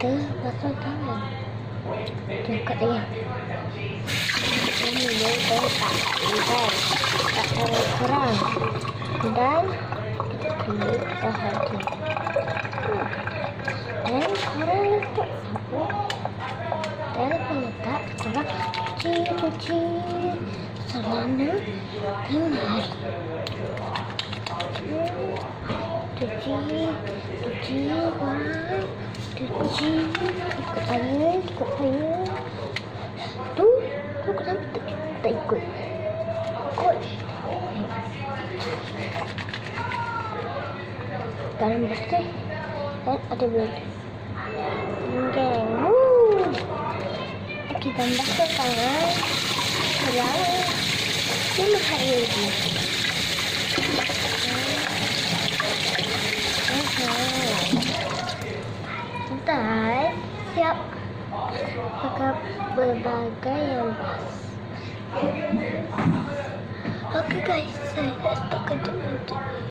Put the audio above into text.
kita basuh tangan. Dekat dia. Ini dia tak terlalu kurang. Dan kulit dah habis. Dan korang letak sabun. Dan letak korang cuci selama 5 hari. Cuci korang. Cuci ikut saya. Tu kenapa tak ikut? Dalam bersih dan ada blend. Geng. Kita basuh tangan selama 5 hari lagi. Dan siap pakai berbagai yang pas. Okay guys, saya stop kerja.